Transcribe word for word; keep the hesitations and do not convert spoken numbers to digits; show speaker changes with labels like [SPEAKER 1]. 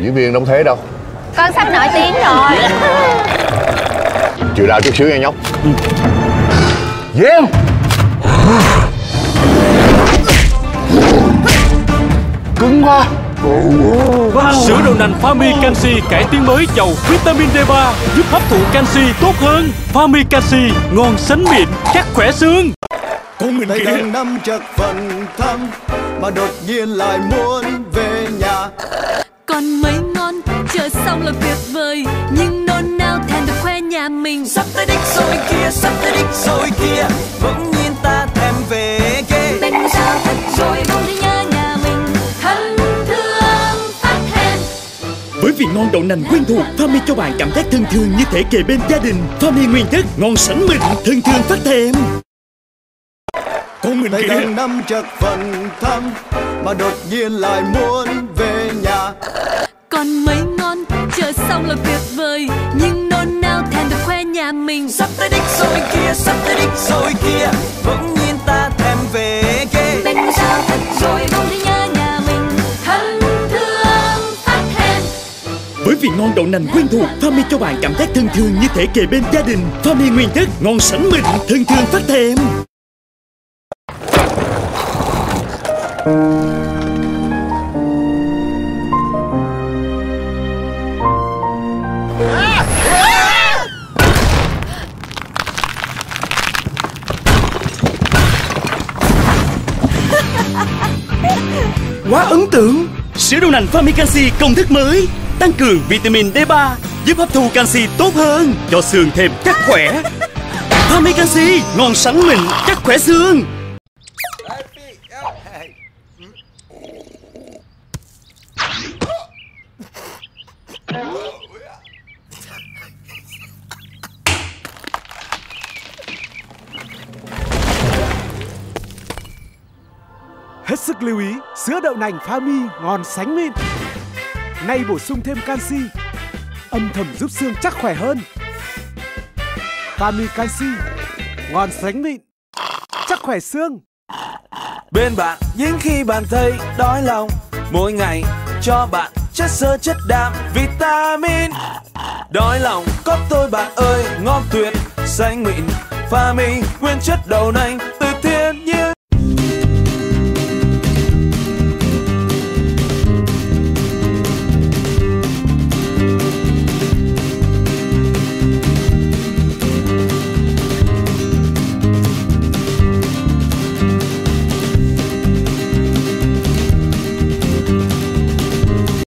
[SPEAKER 1] Diễn viên đâu thế đâu.
[SPEAKER 2] Con sắp nổi tiếng rồi.
[SPEAKER 1] Chịu đau chút xíu nha nhóc. Yeah. Cứng quá.
[SPEAKER 3] Wow. Sữa đậu nành Fami Canxi cải tiến mới giàu vitamin D ba giúp hấp thụ canxi tốt hơn. Fami Canxi ngon sánh mịn, chắc khỏe xương.
[SPEAKER 4] Con mình kìa. Đang năm chật phần thăm mà đột nhiên lại muốn về nhà.
[SPEAKER 5] Còn mấy ngon chờ xong là tuyệt vời, nhưng nôn nao thèm được khoe nhà mình.
[SPEAKER 4] Sắp tới đích rồi kia, sắp tới đích rồi kia, bỗng nhiên ta thèm về ghê.
[SPEAKER 5] Bên sao thật rồi bỗng thấy nhớ nhà mình, thân thương phát thèm.
[SPEAKER 6] Với vị ngon đậu nành quen thuộc, Fami cho bạn cảm giác thân thương như thể kề bên gia đình. Fami nguyên chất ngon sánh mịn, thân thương phát thèm.
[SPEAKER 4] Con mình kìa. Đang năm chật phần thăm mà đột nhiên lại muốn về nhà.
[SPEAKER 5] Còn mấy ngon chờ xong là tuyệt vời, nhưng nôn nao thèm được khoe nhà mình.
[SPEAKER 4] Sắp tới đích rồi kia, sắp tới đích rồi kia, bỗng nhiên ta thèm về ghê.
[SPEAKER 5] Bên sao thật rồi bỗng thấy nhớ nhà mình, thân thương phát thèm.
[SPEAKER 6] Với vị ngon đậu nành quen thuộc, Fami cho bạn cảm giác thân thương như thể kề bên gia đình. Fami nguyên chất ngon sánh mịn, thân thương phát thèm. Quá ấn tượng! Sữa đậu nành Fami Canxi công thức mới tăng cường vitamin D ba giúp hấp thu canxi tốt hơn, cho xương thêm chắc khỏe. Fami Canxi ngon sánh mịn, chắc khỏe xương.
[SPEAKER 7] Hết sức lưu ý, sữa đậu nành Fami ngon sánh mịn. Nay bổ sung thêm canxi, âm thầm giúp xương chắc khỏe hơn. Fami Canxi ngon sánh mịn, chắc khỏe xương.
[SPEAKER 4] Bên bạn những khi bạn thấy đói lòng, mỗi ngày cho bạn chất xơ chất đạm vitamin. Đói lòng có tôi bạn ơi, ngon tuyệt, xanh mịn. Fami nguyên chất đậu nành